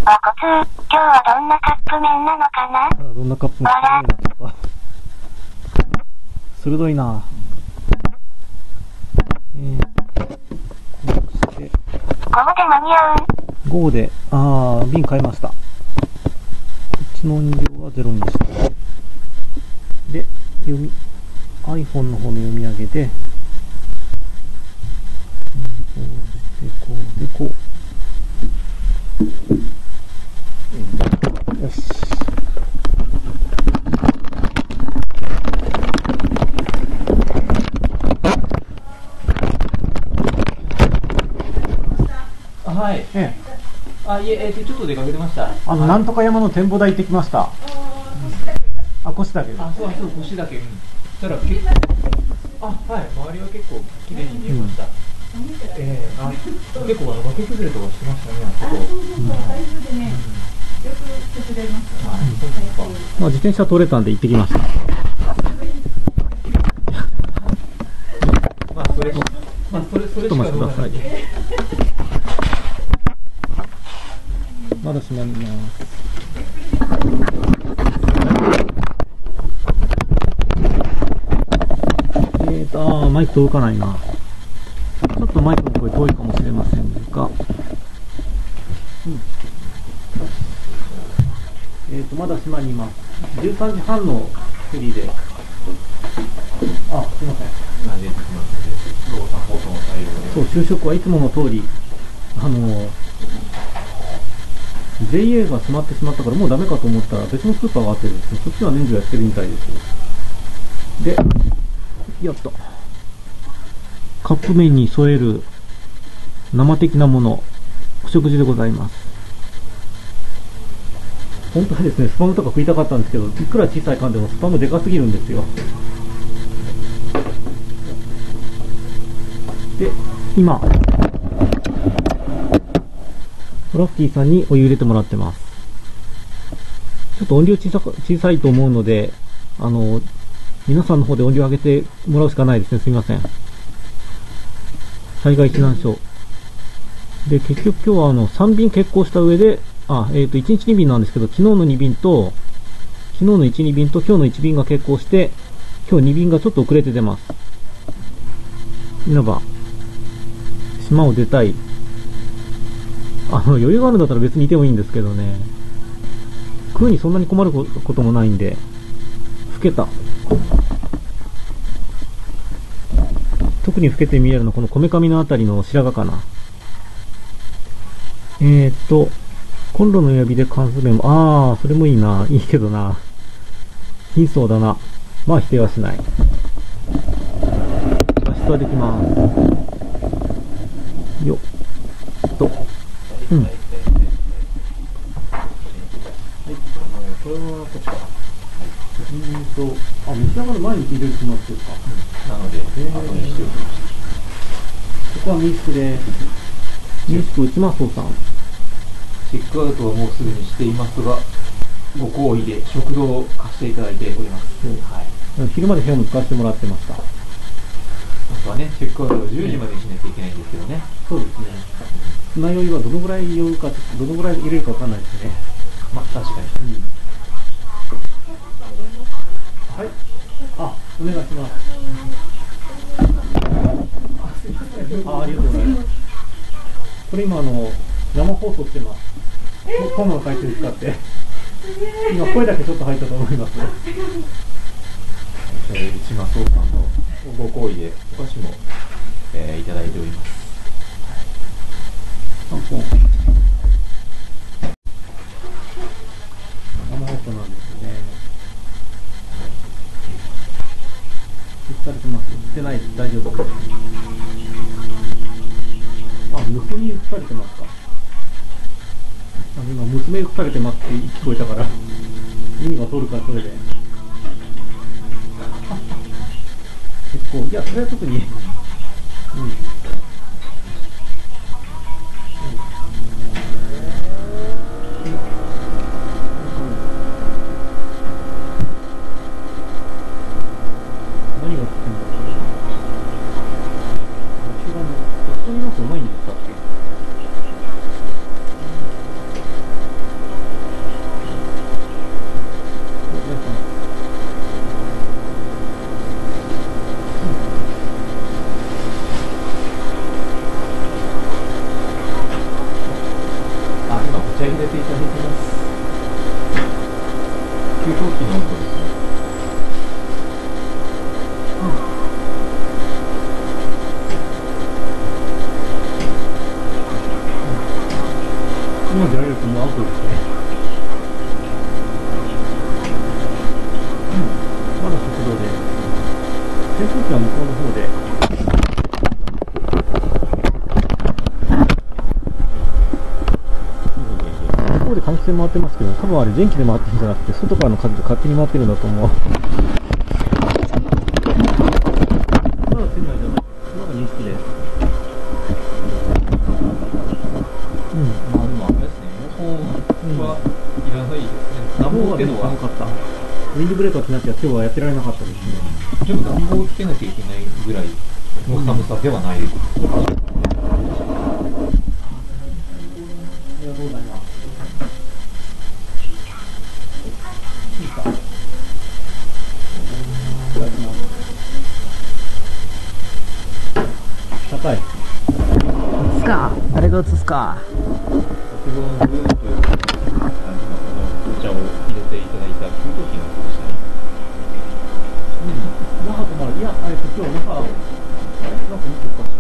和骨、今日はどんなカップ麺なのかな。 どんなカップ麺なのか。鋭いな。こうして。 午後で間に合う？ 午後で、瓶買いました。こっちの音量はゼロにして。で、iPhone の方の読み上げで、こうして、こうで、こう。よし。 はい。ちょっと出かけてました。 なんとか山の展望台行ってきました。腰岳。 そう、腰岳。たら結構、はい、周りは結構綺麗に見えました。結構崖崩れとかしてましたね、あそこ。台風でね、よく崩れました。 自転車取れたんで行ってきました。 それしかどうかない。 まだ閉まります。マイク届かないな。ちょっとマイクの声遠いかもしれませんが、まだ閉まります。13時半のフェリーで。すいません。そう、昼食はいつもの通り、JA が閉まってしまったからもうダメかと思ったら別のスーパーがあってですね、そっちは年中やってるみたいです。で、やった。カップ麺に添える生的なもの、お食事でございます。本当はですね、スパムとか食いたかったんですけど、いくら小さい缶でもスパムでかすぎるんですよ。で、今、トラフティさんにお湯入れてもらってます。ちょっと音量小さいと思うので、皆さんの方で音量上げてもらうしかないですね。すみません。災害避難所。で、結局今日は3便欠航した上で、1日2便なんですけど、昨日の2便と、昨日の1、2便と今日の1便が欠航して、今日2便がちょっと遅れて出ます。いわば、島を出たい。余裕があるんだったら別にいてもいいんですけどね。食うにそんなに困ることもないんで、老けた。特に老けて見えるのはこのこめかみのあたりの白髪かな。コンロの指で缶詰も、それもいいな。いいけどな。貧相だな。まあ否定はしない。脱出はできます。よっと。うん。これはこっちか。召し上がる前に入れるつもりですか。 なので、後にしておきました。 ここは民宿です。民宿内間荘さん。 チェックアウトはもうすでにしていますが、ご好意で食堂を貸していただいております。 はい、昼まで部屋も使わせてもらってました。 あとはね、チェックアウトは10時までにしなきゃいけないんですけどね。 そうですね。船酔いはどのぐらい酔うか、どのぐらい入れるかわかんないですね。 まあ、確かに。 はい。お願いします。ありがとうございます。これ今生放送してます。コマの回線使って。今声だけちょっと入ったと思います。 内間荘さんのご好意でお菓子も、いただいております。 3本。生放送なんですよね。映されてます。映ってないです。大丈夫です。娘に映されてますか。今娘映されてますって聞こえたから意味が通るからそれで結構いやそれは特に何がつってんだろう。私が人になすうまいんですかって。 給湯器の音ですね。 今出られるともうアウトですね。まだ速度で。扇風機は向こうの方で。向こうで換気扇回ってますけど、多分あれ電気で回ってるんじゃなくて、外からの風で勝手に回ってるんだと思う。まだ店内じゃない。まだ認識で。 まあでもあれですね、エアコンはいらないですね。暖房っていうのは寒かった。ウィンドブレーカー着なきゃ今日はやってられなかったですね。 でも暖房をつけなきゃいけないぐらいの寒さではないです。 ありがとうございます。いいか。高い。映すか。誰が映すか。 先ほどのブーというお茶を入れていただいた給湯器の音でしたね。 那覇とまる。いや、今日那覇。あれ、なんか見ておかし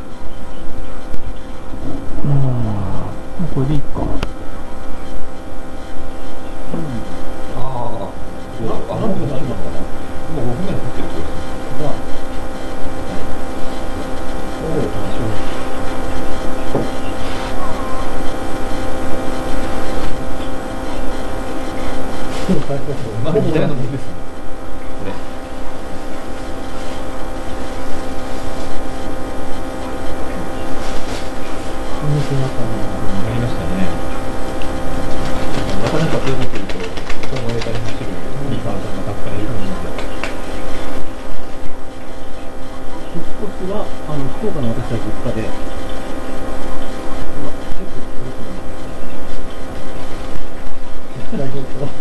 いな。もうこれでいいか。 ああ、もう5分ぐらい経ってるそうです。 じゃあ、 まあ似たようなものですね。これ。なりましたね。なかなかそういうこと言うと、今後ネタに走るリーパーさんがたくさんいると思うので。 少しは福岡の私たち実家で、大丈夫か。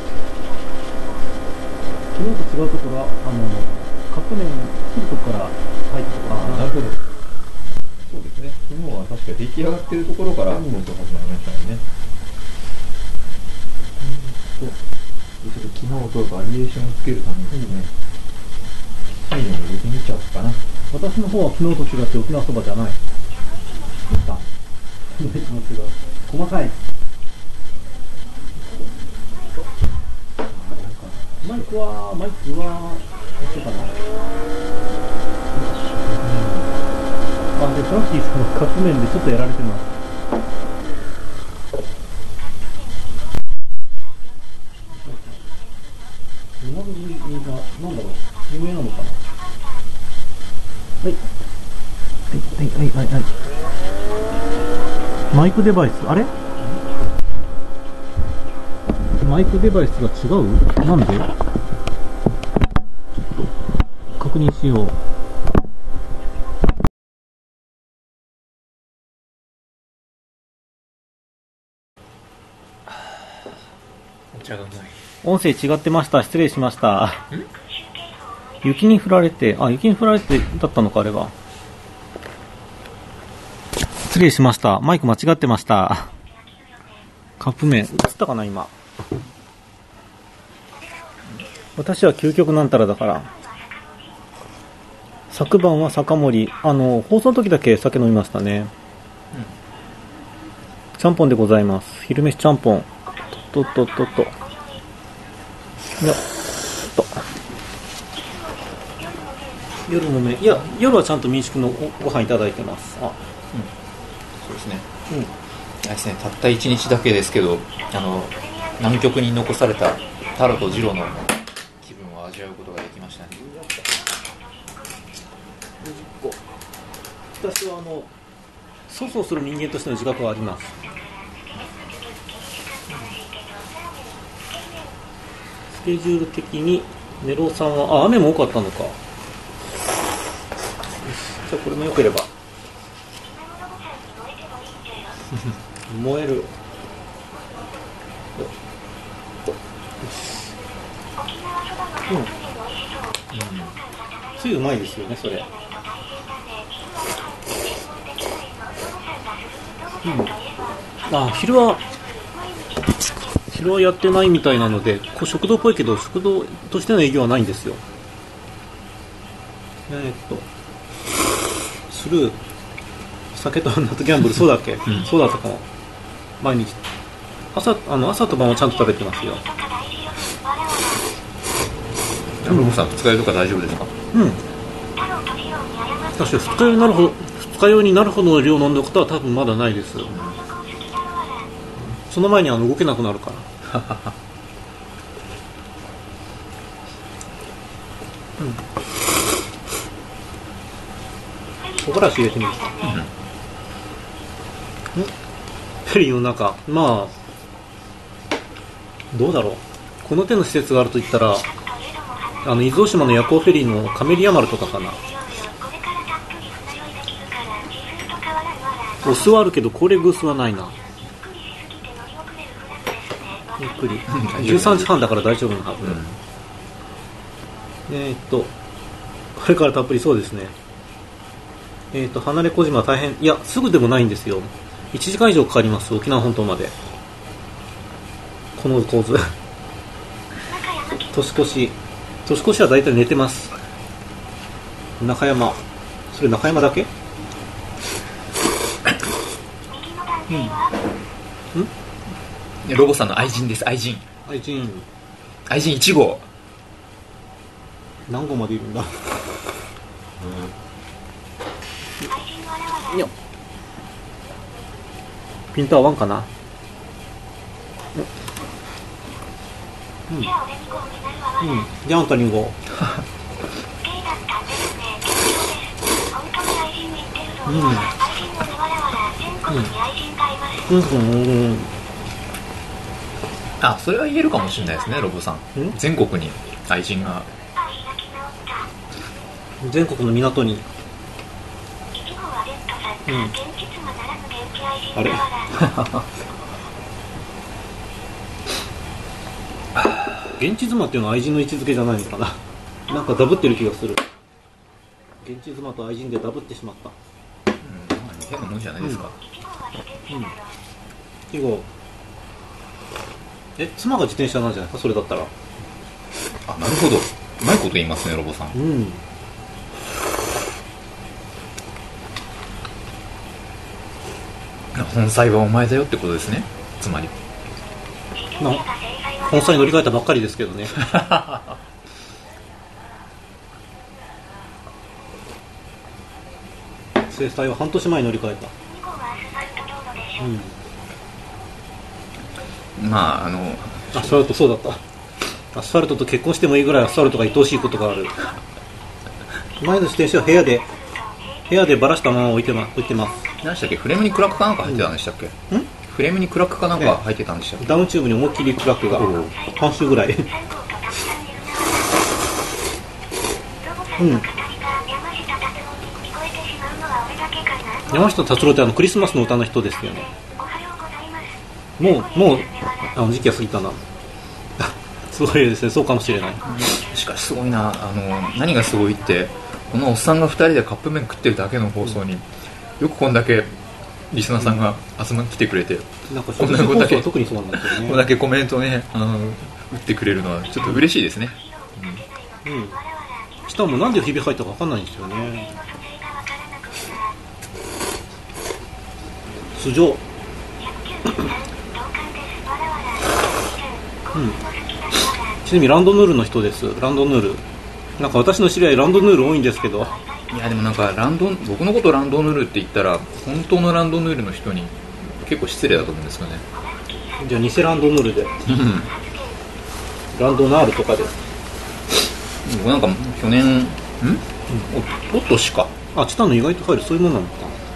昨日と違うところはカップ麺切るとこから入ったところ。 なるほど。そうですね。昨日は確か出来上がっているところから放送始まりましたよね。ちょっと昨日とバリエーションをつけるためにですね、最後に入れてみちゃおうかな。 私の方は昨日と違って沖縄そばじゃない。どうした細かい。マイクはどうかな。で、フランキーさんのカップ麺でちょっとやられてます。馬ぶりが、なんだろう、有名なのかな。はい。マイクデバイス、あれマイクデバイスが違う？なんで？ちょっと確認しよう。 お茶がうまい。 音声違ってました。失礼しました。雪に降られてだったのか、あれは。失礼しました。マイク間違ってました。カップ麺、映ったかな、今。私は究極なんたらだから。昨晩は酒盛り。放送の時だけ酒飲みましたね。ちゃんぽんでございます。昼飯ちゃんぽん。いや、夜のね、いや、夜はちゃんと民宿のご飯いただいてます。 そうですね。あれですね、たった1日だけですけど、南極に残されたタロとジロの気分を味わうことができましたね。 私は粗相する人間としての自覚はあります。スケジュール的にネロさんは雨も多かったのか。よし、じゃあこれも良ければ燃える。つゆうまいですよね、それ。 昼はやってないみたいなので、食堂っぽいけど食堂としての営業はないんですよ。スルー酒とナットギャンブル、そうだっけ、そうだったかも。毎日朝と晩はちゃんと食べてますよ。 ロボさん、二日酔いとか大丈夫ですか？ 確かに二日酔いになるほどの量を飲んだことは多分まだないです。その前に動けなくなるから小からし入れてみるか。フェリーの中、まあどうだろう。この手の施設があると言ったら伊豆大島の夜行フェリーのカメリア丸とかかな。オスはあるけど高齢グースはないな。ゆっくり13時半だから大丈夫なはず。これからたっぷり、そうですね。離れ小島は大変、いやすぐでもないんですよ。1時間以上かかります、沖縄本島まで。この構図年越しは大体寝てます。中山、それ中山だけ？ ロボさんの愛人です。愛人1号。 何号までいるんだ？いやピント合わんかな。じゃああんた2号。 あ、それは言えるかもしれないですね、ロボさん。全国に愛人が。 全国の港に。あれ現地妻っていうのは愛人の位置づけじゃないのかな。なんかダブってる気がする。現地妻と愛人でダブってしまった。 変なもんじゃないですか。 以後妻が自転車なんじゃないか、それだったら。 あ、なるほど。うまいこと言いますね、ロボさん。本妻はお前だよってことですね、つまり。 本妻に乗り換えたばっかりですけどね。制裁は半年前に乗り換えた。 まあアスファルト、そうだった。アスファルトと結婚してもいいぐらいアスファルトが愛おしいことがある。前の自転車は部屋でバラしたまま置いてます。 何でしたっけ、フレームにクラックかなんか入ってたんでしたっけ？フレームにクラックかなんか入ってたんでしたっけ？ ダウンチューブに思いっきりクラックが半周ぐらい。山下達郎ってクリスマスの歌の人ですよね。もう時期は過ぎたな。すごいですね、そうかもしれない。 しかしすごいな。何がすごいって、このおっさんが2人でカップ麺食ってるだけの放送に、よくこんだけリスナーさんが集まってきてくれて、 なんかこんだけ特にそうなんですよね。 こんだけコメントね打ってくれるのはちょっと嬉しいですね。 しかもなんで日々入ったか分かんないんですよね。素性。ちなみにランドヌールの人です。ランドヌール。なんか私の知り合いランドヌール多いんですけど。 いやでもなんか僕のことランドヌールって言ったら本当のランドヌールの人に結構失礼だと思うんですよね。 じゃあ偽ランドヌールで。ランドナールとかで。 僕なんか去年おととしか。 チタンの意外と入る、そういうものなのか。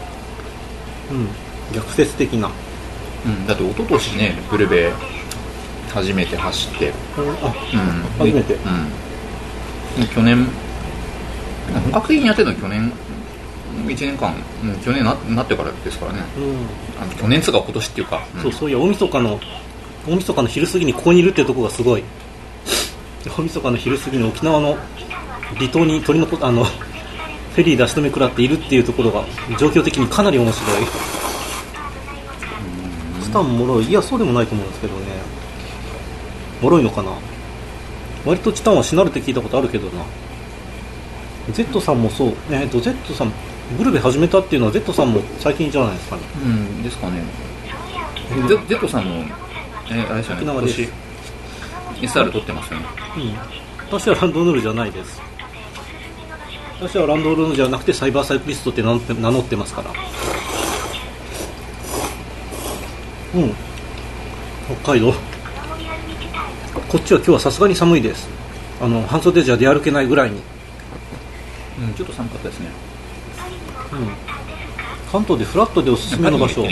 逆説的な。 だっておととしね、ブルベ初めて走って。 初めて。 去年本格的にやってるの去年1年間、去年 なってからですからね。去年つか今年っていうか、 そういや大晦日の昼過ぎにここにいるっていうところがすごい。大晦日の昼過ぎに沖縄の離島にフェリー出し止め食らっているっていうところが状況的にかなり面白い。スタンもろい、いやそうでもないと思うんですけどね。 脆いのかな。割とチタンはしなるって聞いたことあるけどな。Z さんもそう、Z さんブルベ始めたっていうのは Z さんも最近じゃないですかね。 うんですかね。Z さんも、あれですよね、今年 SR 取ってますよね。 私はランドルールじゃないです。私はランドルールじゃなくてサイバーサイクリストって名乗ってますから。北海道こっちは今日はさすがに寒いです。半袖じゃ出歩けないぐらいに、 ちょっと寒かったですね。 関東でフラットでおすすめの場所、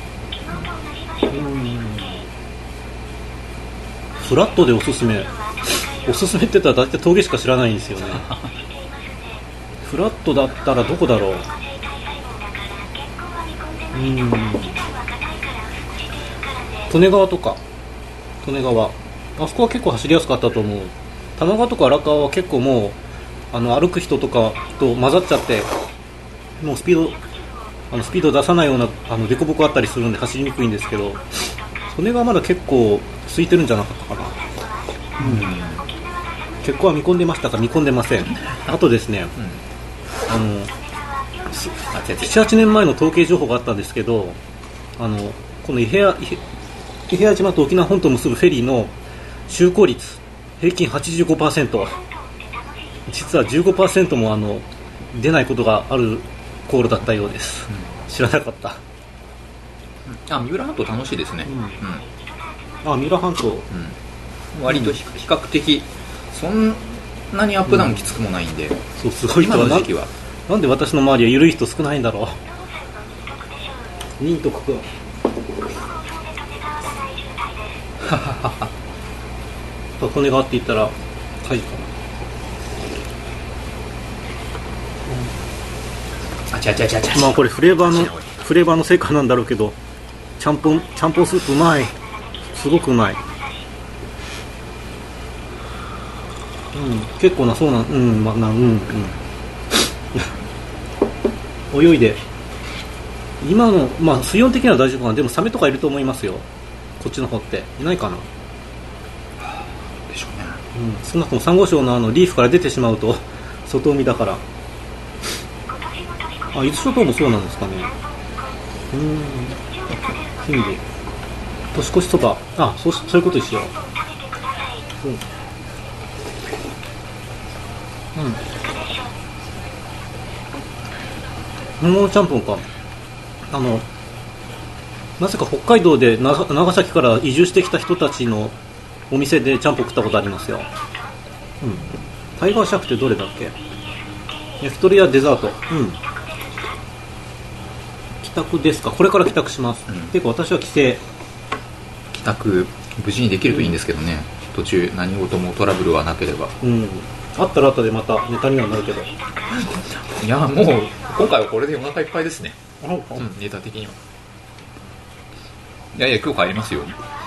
フラットでおすすめって言ったら大体峠しか知らないんですよね。フラットだったらどこだろう。利根川とか、利根川、あそこは結構走りやすかったと思う。多摩川とか荒川は結構もう歩く人とかと混ざっちゃって、もうスピード出さないような凸凹あったりするんで走りにくいんですけど、利根川まだ結構空いてるんじゃなかったかな。結構は見込んでましたか。見込んでません。あとですね、7、8年前の統計情報があったんですけど、この伊平屋島と沖縄本島を結ぶフェリーの就航率平均 85%、 実は 15% も出ないことがある航路だったようです。知らなかった。 三浦半島楽しいですね。 三浦半島、 割と比較的そんなにアップダウンきつくもないんで、 そうすごい人今の時期はなんで私の周りは緩い人少ないんだろう。仁徳君利根川って言ったら海かな。まあこれフレーバーの成果なんだろうけど、ちゃんぽんスープうまい。すごくうまい。結構なそうな泳いで今の水温的には大丈夫かな。でもサメとかいると思いますよ。こっちの方っていないかな。 でしょうね。 少なくともサンゴ礁のリーフから出てしまうと外海だから。伊豆諸島もそうなんですかね。金利年越しそば、そういうことにしよう。もうちゃんぽんか。なぜか北海道で長崎から移住してきた人たちのお店でちゃんぽん食ったことありますよ。タイガーシャークってどれだっけ。焼き鳥やデザート。帰宅ですか。これから帰宅します。結構私は帰宅無事にできるといいんですけどね。途中何事もトラブルはなければ。 あったら後でまたネタにはなるけど。 いやもう今回はこれでお腹いっぱいですね。ネタ的には。いや今日帰りますよ。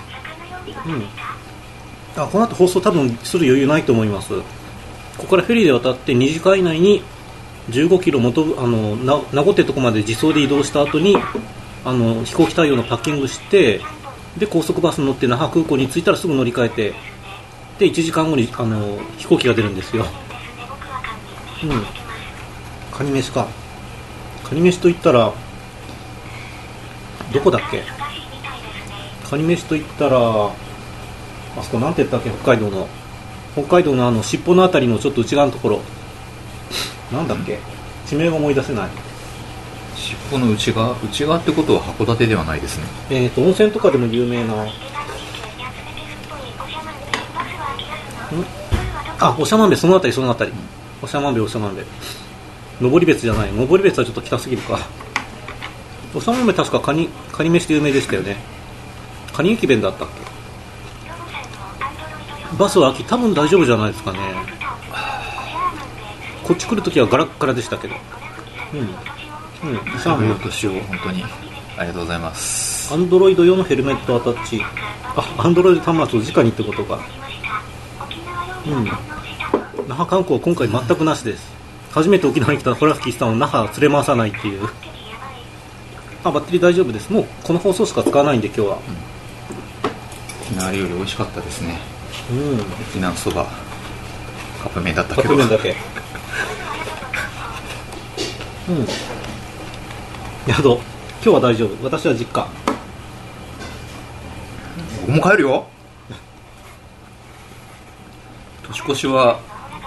この後放送多分する余裕ないと思います。ここからフェリーで渡って2時間以内に15キロ名護ってとこまで自走で移動した後に飛行機対応のパッキングして、で高速バスに乗って那覇空港に着いたらすぐ乗り換えて、で1時間後に飛行機が出るんですよ。カニ飯か。カニ飯といったらどこだっけ。カニ飯といったらあそこなんて言ったっけ。北海道の尻尾のあたりのちょっと内側のところなんだっけ。地名が思い出せない。 尻尾の内側ってことは函館ではないですね。 温泉とかでも有名な長万部。そのあたり長万部。登別じゃない。登別はちょっと北すぎるか。長万部確かカニ飯で有名でしたよね。カニ駅弁だったっけ。バスは秋多分大丈夫じゃないですかね。こっち来るときはガラッガラでしたけど。 サーモンの年を本当にありがとうございます。 アンドロイド用のヘルメットアタッチ。アンドロイド端末を直にってことか。那覇観光は今回全くなしです。初めて沖縄に来たホラフキーさんを那覇連れ回さないっていう。バッテリー大丈夫です。もうこの放送しか使わないんで今日は。 沖縄より美味しかったですね。 沖縄そばカップ麺だったカけどップ麺だけ宿今日は大丈夫。私は実家。 僕も帰るよ。年越しは、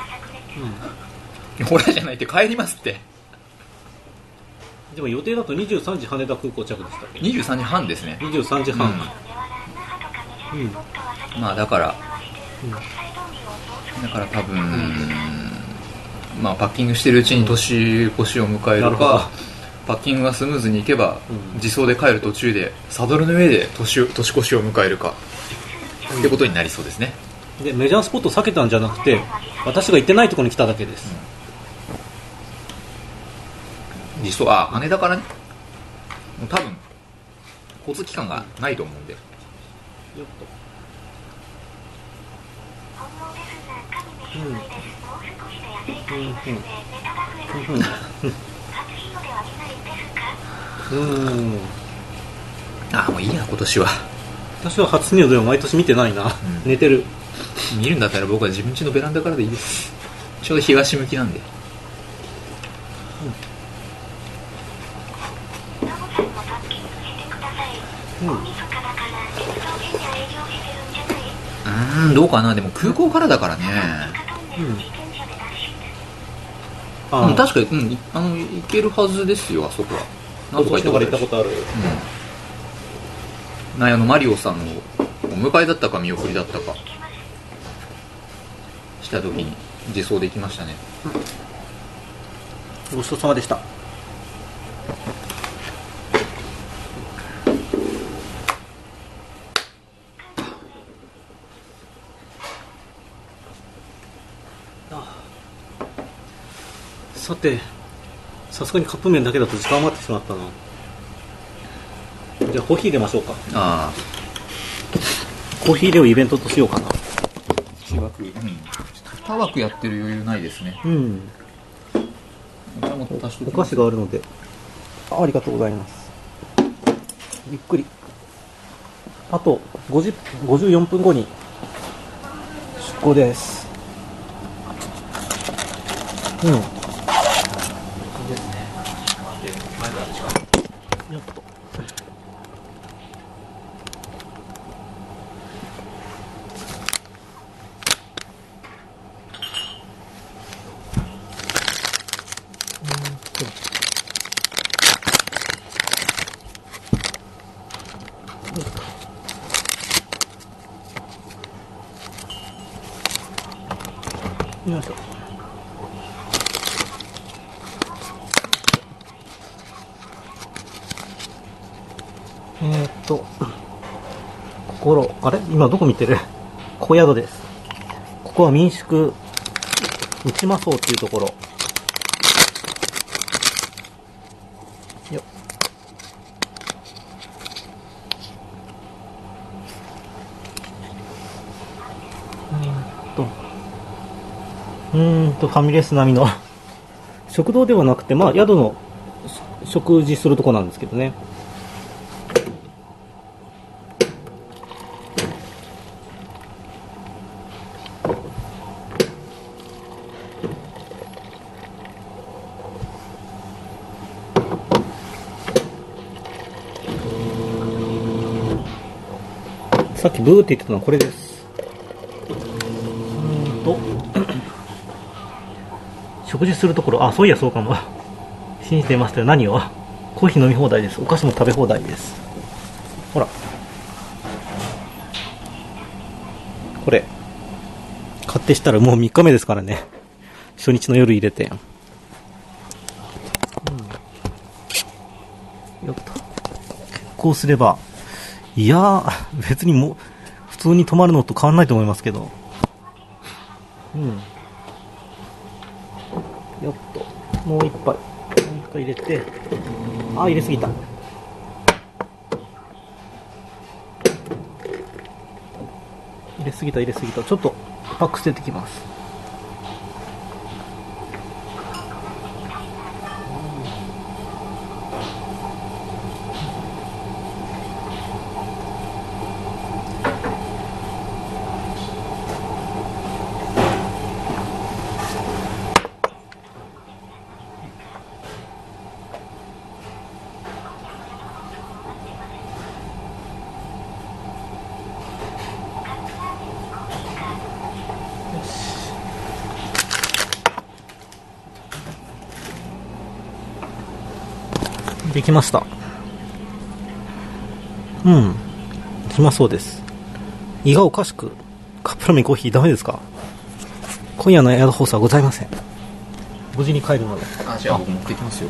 ほらじゃないって帰りますって。 でも予定だと23時羽田空港着でしたっけ。 23時半ですね。 23時半、 まあだから、多分、まあパッキングしてるうちに年越しを迎えるか、パッキングがスムーズにいけば、自走で帰る途中でサドルの上で年越しを迎えるか、ってことになりそうですね。 でメジャースポット避けたんじゃなくて、私が行ってないところに来ただけです。 自走、羽田からね、多分交通機関がないと思うんで。 よっもういいや今年は。 私は初日の出を毎年見てないな、寝てる。 見るんだったら僕は自分家のベランダからでいいです。ちょうど東向きなんで。どうかな。でも空港からだからね。確かに、行けるはずですよ、あそこは。 なんとか行ったことある。 マリオさんのお迎えだったか見送りだったかした時に自走できましたね。 ごちそうさまでした。さて、さすがにカップ麺だけだと時間余ってしまったな。じゃあコーヒー入れましょうか。コーヒー入れをイベントとしようかな。 2枠やってる余裕ないですね。 お菓子があるので。ありがとうございます。ゆっくり。あと54分後に出港です。よっと。よいしょ。あれ今どこ見てる？小宿です。ここは民宿内間荘っていうところよ。ファミレス並みの食堂ではなくて、まあ宿の食事するとこなんですけどね。さっきブーって言ってたのはこれです。食事するところ、そういやそうかも。信じてましたよ。何を？コーヒー飲み放題です。お菓子も食べ放題です。ほら。これ。買ってしたらもう3日目ですからね。初日の夜入れて。よっと。結構すれば、いやー、別にもう、普通に泊まるのと変わらないと思いますけど。よっと。もう一杯入れて。入れすぎた。入れすぎた。ちょっと、パック捨ててきます。 できました。うん、できまそうです。胃がおかしく、カップラーメンコーヒーダメですか？今夜のエアドホースはございません。無事に帰るので。 じゃあ僕持ってきますよ。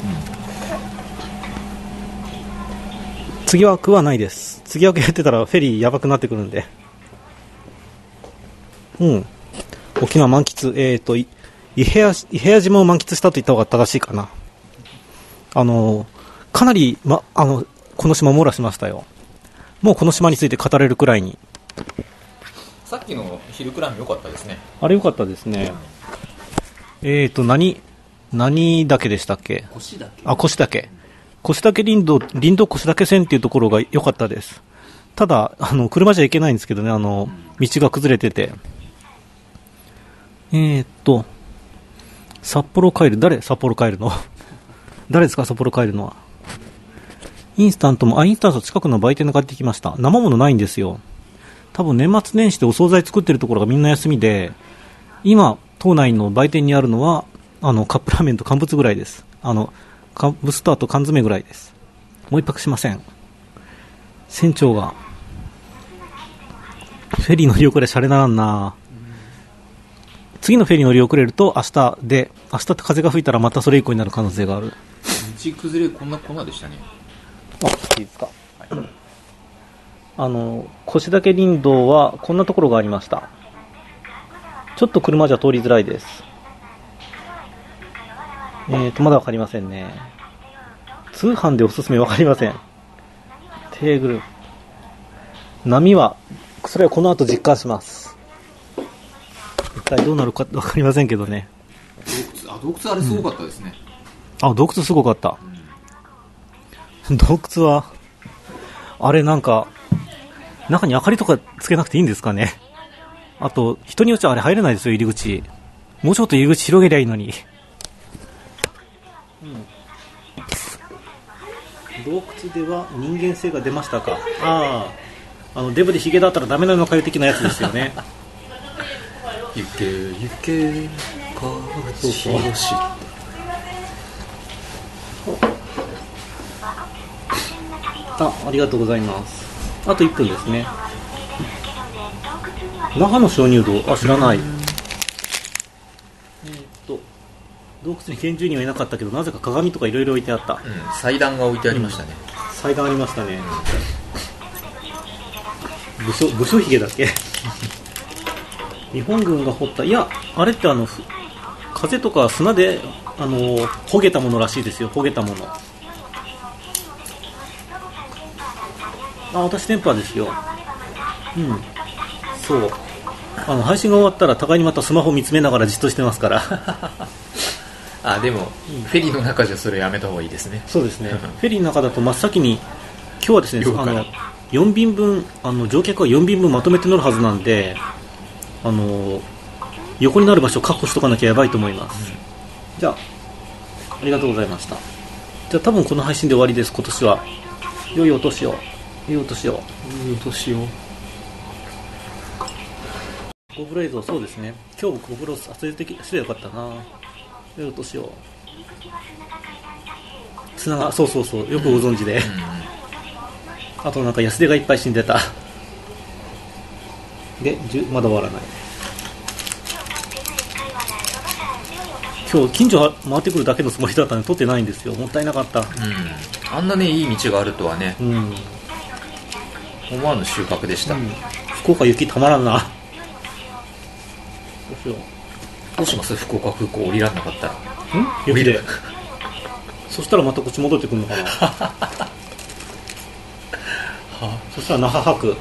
次枠はないです。次枠やってたらフェリーやばくなってくるんで。沖縄満喫、伊平屋島を満喫したと言った方が正しいかな。かなり、この島網羅しましたよ。もうこの島について語れるくらいに。 さっきのヒルクライム良かったですね。 あれ良かったですね。何岳でしたっけ？腰岳。腰岳林道腰岳線っていうところが良かったです。ただ、車じゃ行けないんですけどね、道が崩れてて。札幌帰る。誰札幌帰るの誰ですか札幌帰るのは。インスタント近くの売店で買ってきました。生ものないんですよ。多分年末年始でお惣菜作ってるところがみんな休みで、今、島内の売店にあるのは、カップラーメンと乾物ぐらいです。乾物とあと缶詰ぐらいです。もう一泊しません。船長が、フェリー乗り遅れシャレならんな。次のフェリー乗り遅れると明日って風が吹いたらまたそれ以降になる可能性がある。 道崩れこんな粉でしたね。 いいですか。腰岳林道はこんなところがありました。ちょっと車じゃ通りづらいです。まだわかりませんね。通販でおすすめわかりません。テーグル波はそれはこの後実感します。一体どうなるかわかりませんけどね。 洞窟あれすごかったですね。 洞窟すごかった。洞窟はあれなんか中に明かりとかつけなくていいんですかね。あと人によっちゃあれ入れないですよ入り口。もうちょっと入り口広げりゃいいのに。洞窟では人間性が出ましたか。デブでヒゲだったらダメなのかよ的なやつですよね。 行け行けかしろし。 ありがとうございます。あと1分ですね。那覇の鍾乳洞、知らない。洞窟に原住人はいなかったけど、なぜか鏡とかいろいろ置いてあった。 祭壇が置いてありましたね。 祭壇ありましたね。武将髭だっけ。日本軍が掘った。いや、あれって風とか砂で焦げたものらしいですよ。焦げたもの。私テンパーですよ。そう。配信が終わったら互いにまたスマホ見つめながらじっとしてますから。 でも、フェリーの中じゃそれやめた方がいいですね。 そうですね。フェリーの中だと真っ先に今日はですね、4便分乗客は4便分まとめて乗るはずなんで、横になる場所を確保しとかなきゃやばいと思います。じゃあありがとうございました。じゃあ多分この配信で終わりです。今年は良いお年を。いいお年を。ゴブロ映像、そうですね。今日ゴブロ撮影できすればよかったな。良いお年を。そうよくご存知で。あとなんか安手がいっぱい死んでた。でまだ終わらない。今日近所回ってくるだけのつもりだったのに撮ってないんですよ。もったいなかった。 あんなねいい道があるとはね。思わぬ収穫でした。 福岡雪たまらんな。 どうします？福岡空港降りらんなかったら。 雪で。そしたらまたこっち戻ってくるのかな。そしたら那覇泊。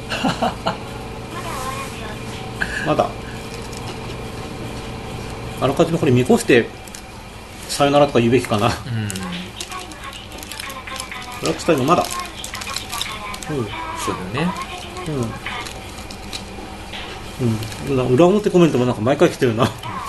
まだあらかじめこれ見越してさよならとか言うべきかな。ブラックスタイムまだ。 そうだよね。 裏表コメントもなんか毎回来てるな。